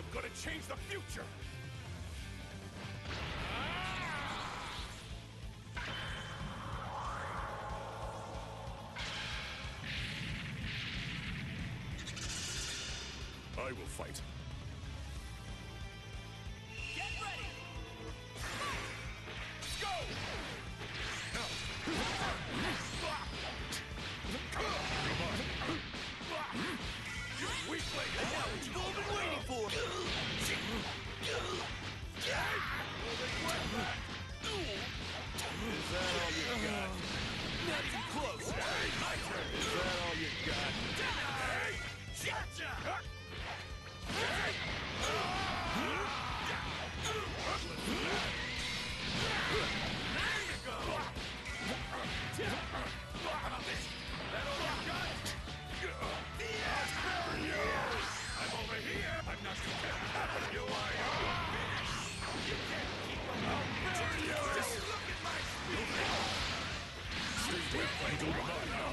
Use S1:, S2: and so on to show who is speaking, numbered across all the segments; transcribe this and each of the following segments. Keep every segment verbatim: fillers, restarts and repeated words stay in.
S1: gonna change the future! I will fight.
S2: Get ready!
S1: Let's go! Now! You weakling!
S2: And now what you've all been waiting for!
S1: Is that all you got?
S2: Not even close!
S1: Hey, my turn! Is that all you got? Hey!
S2: Gotcha!
S1: Hey! There you go! How about this? That all you got? I'll bury you! I'm over here! I'm not too bad! You are finished! You can't keep them out! I'll bury you! Just look at my speed! Stay with me! Do not now!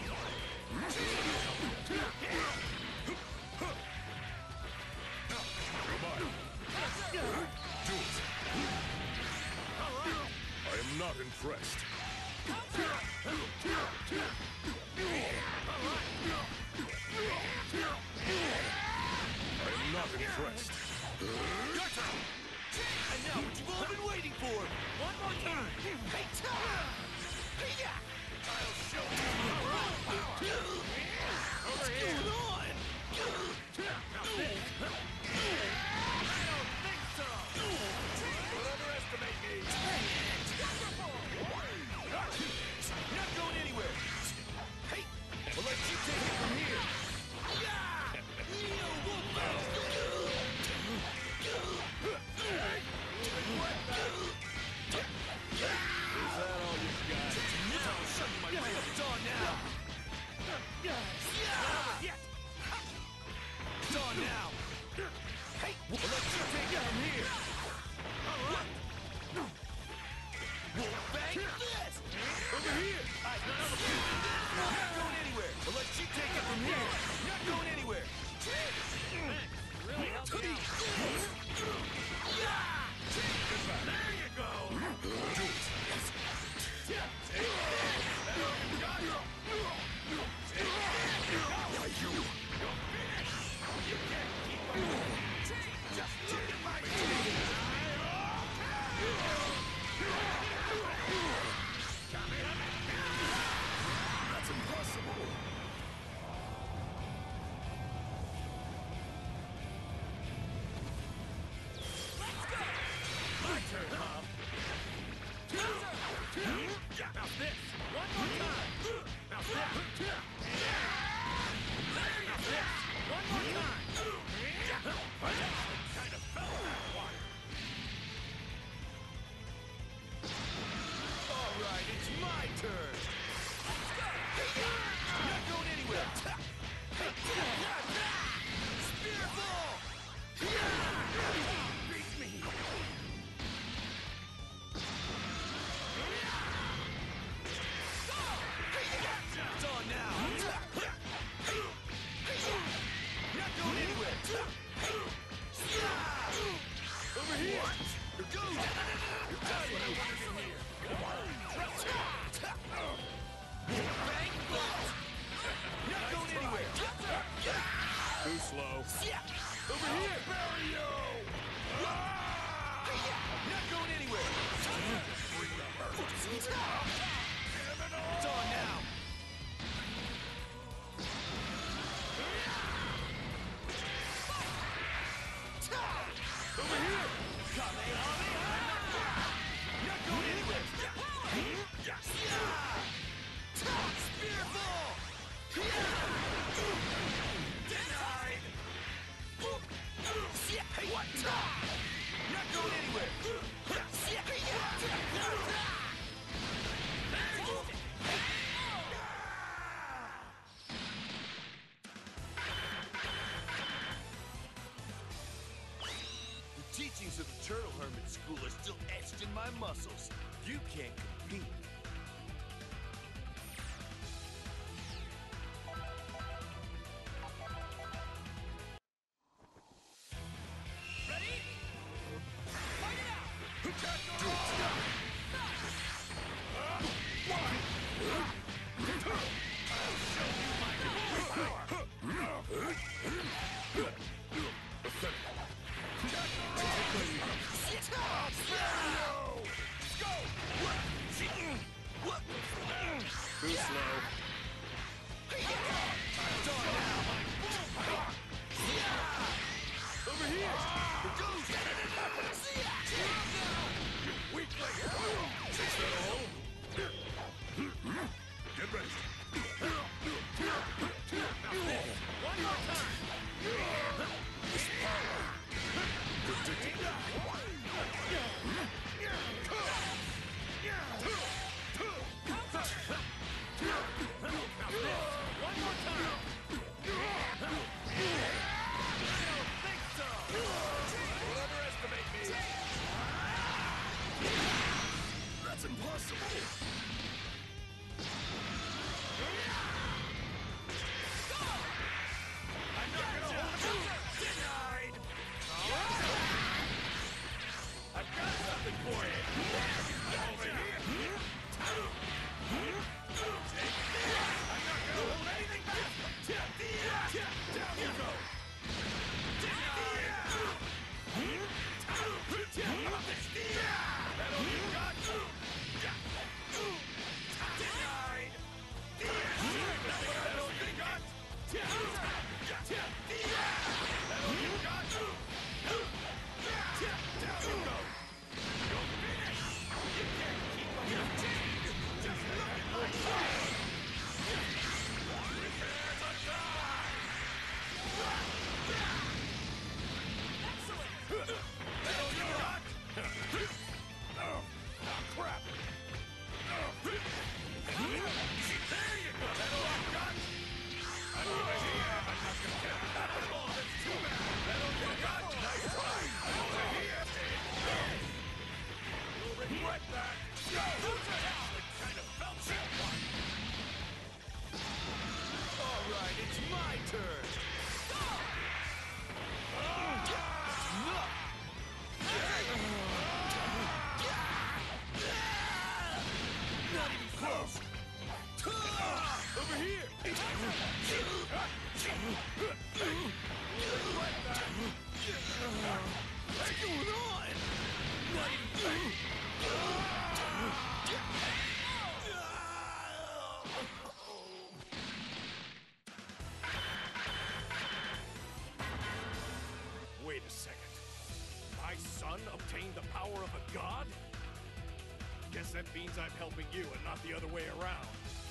S1: Come on! Do it! I am not impressed. I am not impressed.
S2: Your turn! And now what you've all been waiting for! One more time! Hey, Hey-ya!
S1: I'll show you!
S2: What's going on?
S1: I don't think so! Don't underestimate me!
S2: Not going anywhere! Hey! We'll let you take it from here! Yeah! Neo Wolfman!
S1: Is that all you got?
S2: I'll show you my real dawn now! Yeah! Dawn now! Hey! We'll let you take it from here! Alright! Wolfbang this! Over here! Not going anywhere! We'll let you take it from here! Not going anywhere!
S3: Really helped me out.
S2: Yeah!
S1: There you go! Do it! Take it! That all you got? Take it! Why you? You're finished! You can't keep up! Just look at my teeth! That's impossible! My turn, huh? Now this! One more time! Now this! Now this! One more time! I actually kind of felt that one!
S2: Alright, it's my turn! Not going anywhere! Spear ball!
S1: Beat me!
S2: It's on now! Not going anywhere! Over here! What? Here goes! That's what I wanted to hear! Bang! Not going anywhere!
S1: Too slow.
S2: Over here!
S1: Bury you!
S2: Not going anywhere! It's on now! Over here! Kamehameha! Not going anywhere! Spear ball! Denied! Hey, what? Not going anywhere! The teachings of the Turtle Hermit School are still etched in my muscles. You can't compete. finished! The ghost! See ya!
S1: You weakling! Is that all? Get ready!
S2: One more time! One more time! I don't think so! Don't underestimate me!
S1: That's impossible!
S2: I'm not gonna hold it! Denied! I've got something for you! I'm over here! Take this! I'm not gonna hold anything back! Down you go! Denied! That all you got? Denied! That all you got? That all you got? Down you go! You're finished! You can't keep up your team! Just look at my side! Prepare to die! Excellent! That all you got? Oh, crap! There you go! That all you got? I'm over here! I'm not gonna get that. Oh, that's too bad! That all you got? Nice try! I'm over here! You'll regret that! Go! That kind of felt that one! All right, it's my turn! Not even close! Over here! What's going on? Not even Wait a second. My son obtained the power of a god? Guess that means I'm helping you and not the other way around.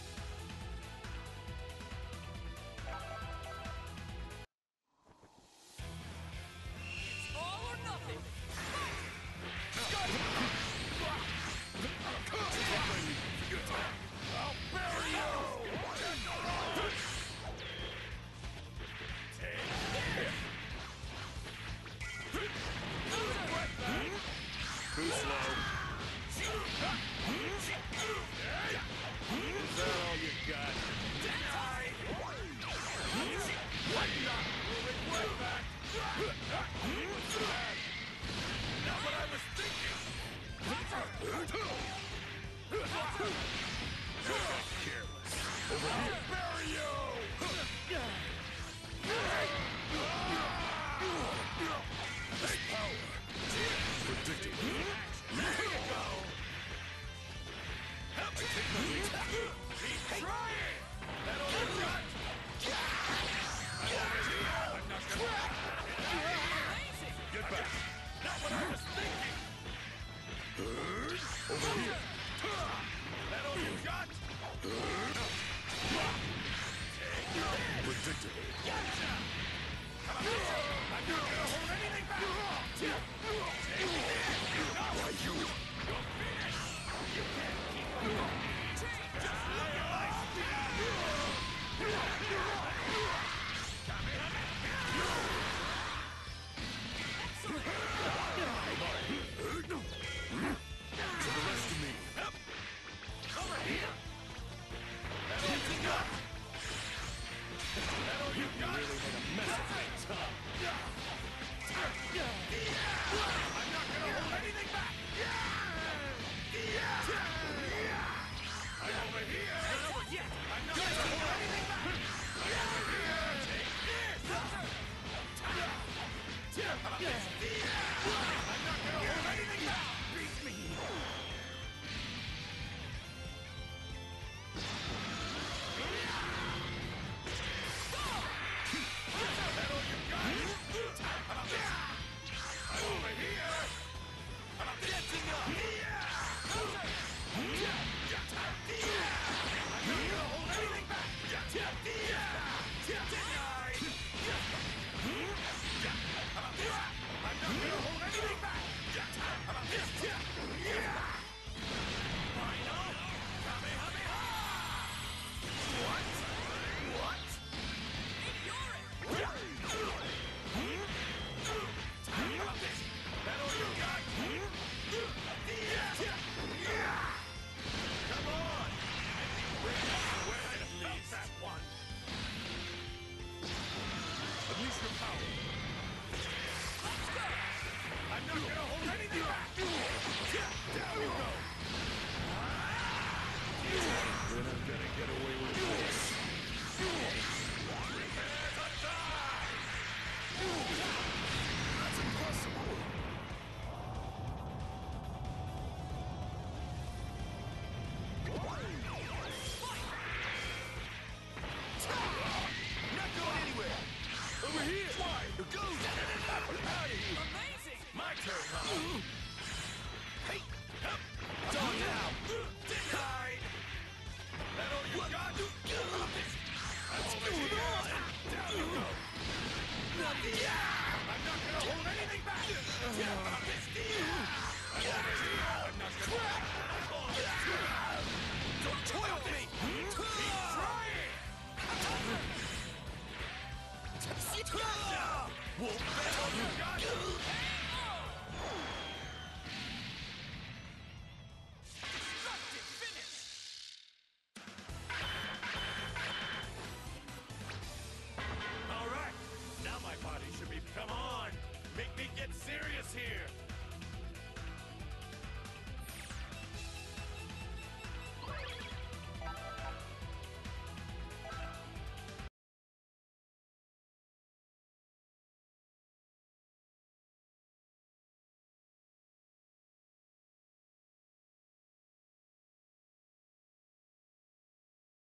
S2: It's all or nothing! I'll bury you! Take this! Too slow. Is that all you got? Denied! What not? We'll regret that! What's that? Not what I was thinking! You're careless. Over here! I'll bury you! Take power! Predictable. Here you go! Help me take my lead! Keep trying! That all you got? I'm over here! I'm not gonna... Get back! Not what I was thinking! Over here! That all you got? Take this! Predictable. Gotcha! I'm not gonna hold anything back! Take this! Why you? You're finished! You can't keep up! Just look at my To the rest of me! Over here! That all you got? That all you got? You really made a mess of things, huh? I'm not gonna hold anything back! I'm over here! It's not over yet! I'm not gonna hold anything back! I'm over here! Take this! I'm not gonna hold anything back! Beat me! That all you got? Amazing!
S1: My turn, huh? Hey! Up!
S2: Done now!
S1: Denied! That all you got? I'm over here! Down you go! I'm not gonna hold anything back! I'm over here! I'm not gonna...
S2: Don't toy with me!
S1: Keep trying!
S2: Wolf battle!
S1: You got